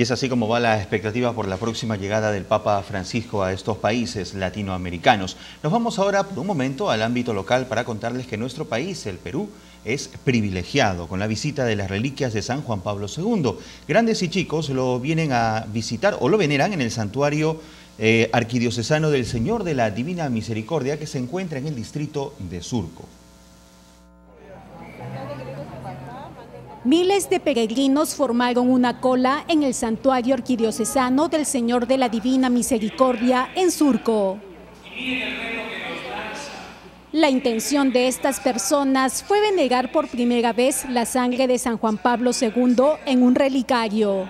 Y es así como va la expectativa por la próxima llegada del Papa Francisco a estos países latinoamericanos. Nos vamos ahora por un momento al ámbito local para contarles que nuestro país, el Perú, es privilegiado con la visita de las reliquias de San Juan Pablo II. Grandes y chicos lo vienen a visitar o lo veneran en el santuario arquidiocesano del Señor de la Divina Misericordia, que se encuentra en el distrito de Surco. Miles de peregrinos formaron una cola en el santuario arquidiocesano del Señor de la Divina Misericordia en Surco. La intención de estas personas fue venerar por primera vez la sangre de San Juan Pablo II en un relicario.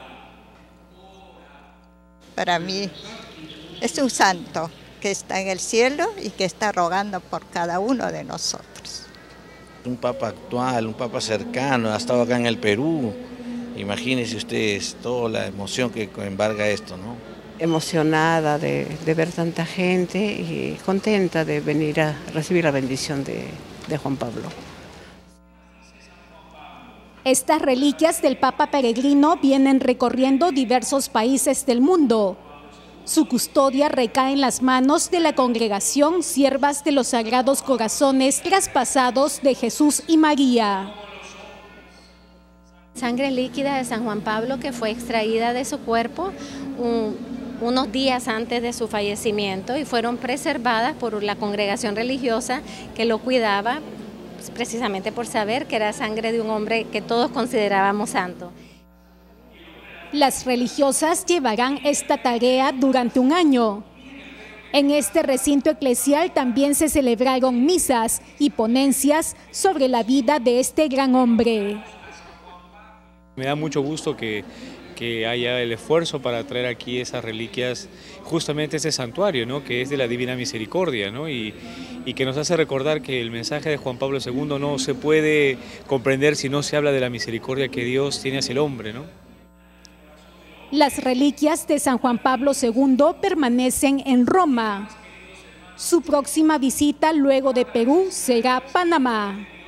Para mí es un santo que está en el cielo y que está rogando por cada uno de nosotros. Un papa actual, un papa cercano, ha estado acá en el Perú. Imagínense ustedes toda la emoción que embarga esto, ¿no? Emocionada de ver tanta gente y contenta de venir a recibir la bendición de Juan Pablo. Estas reliquias del Papa peregrino vienen recorriendo diversos países del mundo. Su custodia recae en las manos de la congregación Siervas de los Sagrados Corazones Traspasados de Jesús y María. Sangre líquida de San Juan Pablo que fue extraída de su cuerpo unos días antes de su fallecimiento y fueron preservadas por la congregación religiosa que lo cuidaba, precisamente por saber que era sangre de un hombre que todos considerábamos santo. Las religiosas llevarán esta tarea durante un año. En este recinto eclesial también se celebraron misas y ponencias sobre la vida de este gran hombre. Me da mucho gusto que haya el esfuerzo para traer aquí esas reliquias, justamente ese santuario, ¿no?, que es de la Divina Misericordia, ¿no?, y que nos hace recordar que el mensaje de Juan Pablo II no se puede comprender si no se habla de la misericordia que Dios tiene hacia el hombre, ¿no? Las reliquias de San Juan Pablo II permanecen en Roma. Su próxima visita luego de Perú será Panamá.